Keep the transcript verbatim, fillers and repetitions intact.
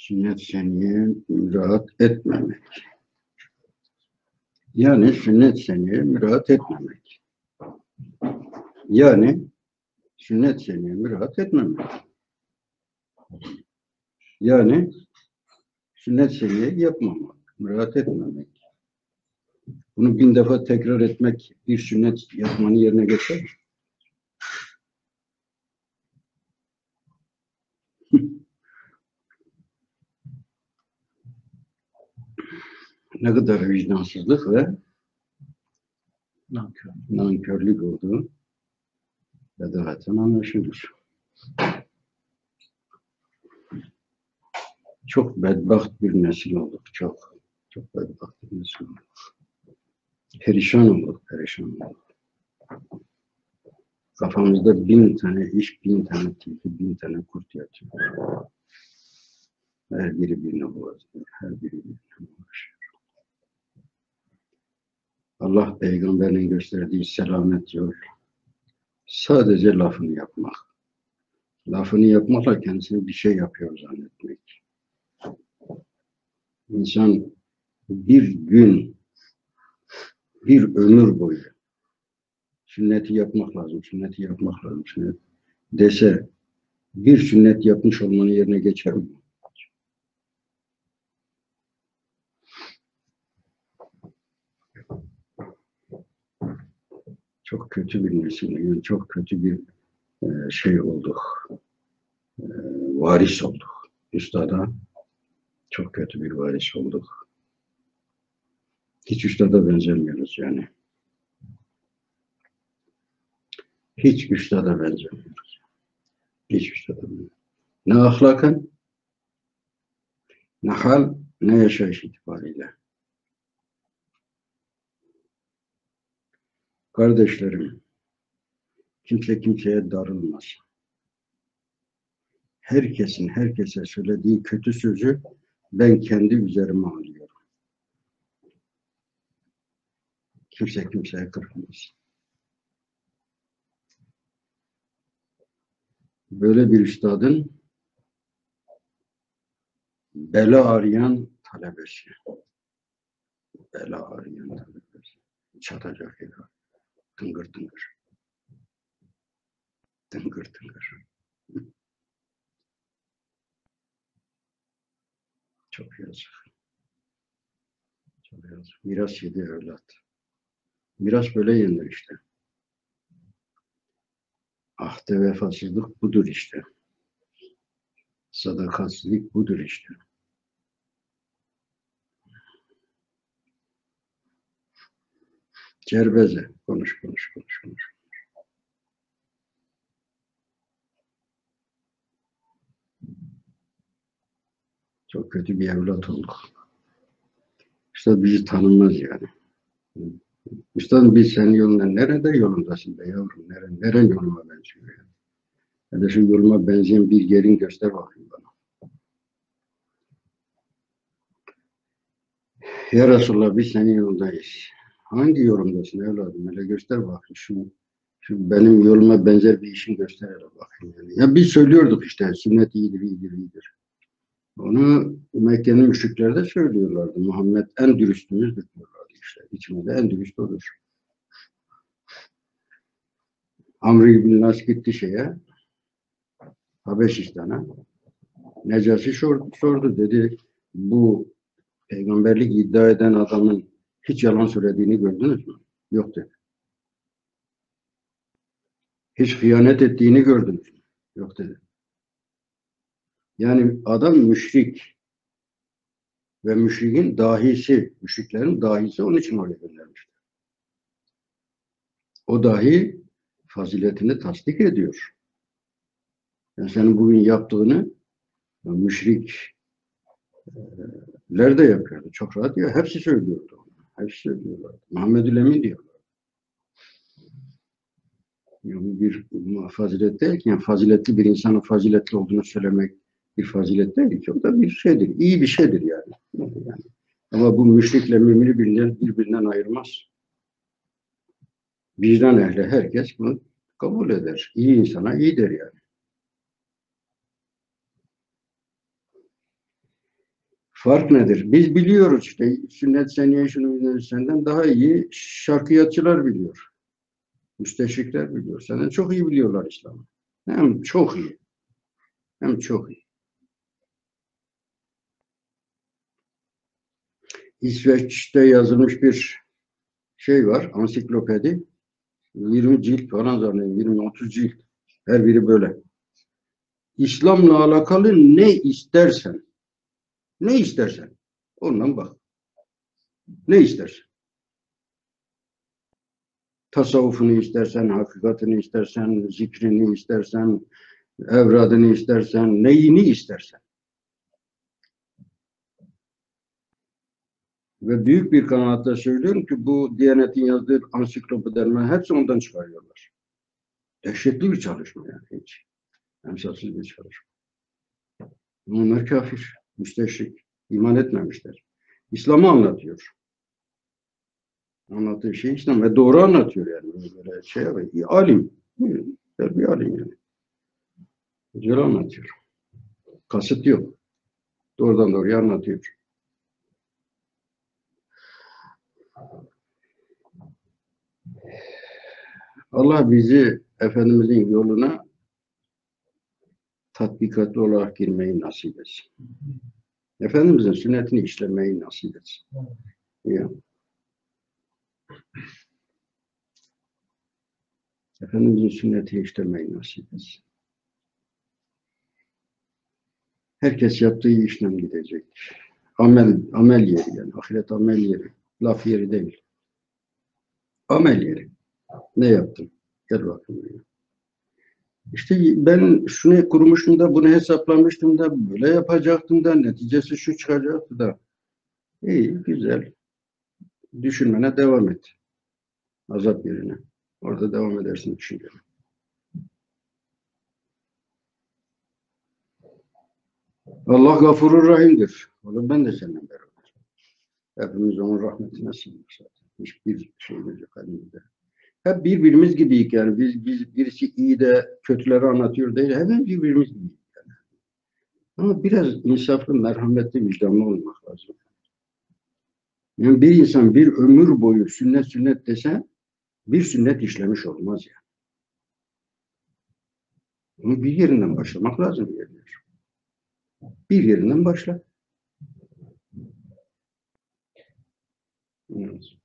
Sünnet seneye müraat etmemek. Yani sünnet seneye müraat etmemek. Yani sünnet seneye müraat etmemek. Yani sünnet seneye yapmamak, müraat etmemek. Bunu bin defa tekrar etmek bir sünnet yapmanın yerine geçer. Ne kadar vicdansızlık ve nankör, nankörlük olduğu bedahetten anlaşılır. Çok bedbaht bir nesil olduk, çok. Çok bedbaht bir nesil olduk. Perişan olduk, perişan olduk. Kafamızda bin tane iş, bin tane tilki, bin tane kurt yatıyor. Her biri birine boğazlıyor, her biri birine uğraşıyor. Allah peygamberinin gösterdiği selamet yol sadece lafını yapmak. Lafını yapmakla kendisine bir şey yapıyor zannetmek. İnsan bir gün, bir ömür boyu sünneti yapmak lazım, sünneti yapmak lazım, sünnet dese bir sünnet yapmış olmanın yerine geçer mi? Çok kötü bir nesil, yani çok kötü bir e, şey olduk, e, varis olduk. Üstada çok kötü bir varis olduk. Hiç üstada benzemiyoruz yani. Hiç üstada benzemiyoruz. Hiç üstada benzemiyoruz. Ne ahlaken, ne hal, ne yaşayış itibariyle. Kardeşlerim, kimse kimseye darılmaz. Herkesin herkese söylediği kötü sözü ben kendi üzerime alıyorum. Kimse kimseye kırılmaz. Böyle bir üstadın bela arayan talebesi. Bela arayan talebesi. Çatacak ya. Tıngır tıngır. Tıngır tıngır. Çok yazık. Çok yazık. Miras yedi evlat. Miras böyle yenir işte. Ahde vefasızlık budur işte. Sadakatsizlik budur işte. Cerbeze. Konuş, konuş, konuş, konuş. Çok kötü bir evlat olduk. Üstad bizi tanımaz yani. Üstad biz senin yolunda nerede yolundasın be yavrum? Neren, neren yoluma benziyor yani? Ya da şu yoluma benzeyen bir yerin göster bakayım bana. Ya Resulallah biz senin yolundayız. Hangi yolundasın evladım? Hele göster bakayım. Şu, şu benim yoluma benzer bir işin göster hele bakayım. Yani. Ya biz söylüyorduk işte sünnet iyidir, iyidir, iyidir. Onu Mekke'nin müşrikleri de söylüyorlardı. Muhammed en dürüstümüzdür diyorlardı işte. İçimde en dürüst odur. Amr ibn Nas gitti şeye, Habeşistan'a. Necasi sordu, sordu dedi, bu peygamberlik iddia eden adamın hiç yalan söylediğini gördünüz mü? Yok dedi. Hiç hıyanet ettiğini gördünüz mü? Yok dedi. Yani adam müşrik ve müşrikin dahisi, müşriklerin dahisi onun için oraya göndermişler. O dahi faziletini tasdik ediyor. Yani senin bugün yaptığını müşrikler de yapıyordu. Çok rahat ya. Hepsi söylüyordu. Hepsi söylüyorlar. Muhammed-ül Emin diyorlar. Yani bir fazilet değil ki. Yani faziletli bir insanın faziletli olduğunu söylemek bir fazilet değil ki. O da bir şeydir. İyi bir şeydir yani. yani. Ama bu müşrikle mümini birbirinden, birbirinden ayırmaz. Vicdan ehli herkes bunu kabul eder. İyi insana iyi der yani. Fark nedir? Biz biliyoruz işte sünnet seniye şunu senden daha iyi şarkıyatçılar biliyor. Müsteşrikler biliyor. Senden çok iyi biliyorlar İslam'ı. Hem çok iyi. Hem çok iyi. İsveç'te yazılmış bir şey var. Ansiklopedi. yirmi cilt falan zannediyorum. yirmi otuz cilt. Her biri böyle. İslam'la alakalı ne istersen, ne istersen ondan bak. Ne istersen. Tasavvufunu istersen, hakikatini istersen, zikrini istersen, evradını istersen, neyini istersen. Ve büyük bir kanaatle söylüyorum ki bu Diyanet'in yazdığı ansiklopediler hepsi ondan çıkarıyorlar. Dehşetli bir çalışma yani hiç. Emsalsiz bir çalışma. Onlar kafir, müsteşrik, iman etmemişler. İslam'ı anlatıyor. Anlattığı şey İslam ve doğru anlatıyor yani. Böyle şey var. Alim. Güzel bir alim yani. Güzel anlatıyor. Kasıt yok. Doğrudan doğruya anlatıyor. Allah bizi Efendimizin yoluna tatbikatlı olarak girmeyi nasip etsin. Efendimizin sünnetini işlemeyi nasip etsin. Ya. Efendimizin sünneti işlemeyi nasip etsin. Herkes yaptığı işlem gidecek. Amel, amel yeri yani. Ahiret amel yeri. Laf yeri değil. Amel yeri. Ne yaptın? Gel bakayım. İşte ben şunu kurmuştum da bunu hesaplamıştım da böyle yapacaktım da neticesi şu çıkacaktı da. İyi, güzel. Düşünmene devam et. Azap yerine. Orada devam edersin düşüncene. Allah gafurur rahimdir. Oğlum ben de seninle beraber. Hepimiz onun rahmetine sığınırız zaten. Hiçbir şeyimiz yok elimizde. Hep birbirimiz gibiyik yani. Biz, biz birisi iyi de kötüleri anlatıyor değil. Hepimiz birbirimiz gibiyiz yani. Ama biraz insaflı, merhametli, vicdanlı olmak lazım. Yani bir insan bir ömür boyu sünnet sünnet dese bir sünnet işlemiş olmaz yani. Ama bir yerinden başlamak lazım yerler. Bir yerinden başla. Evet.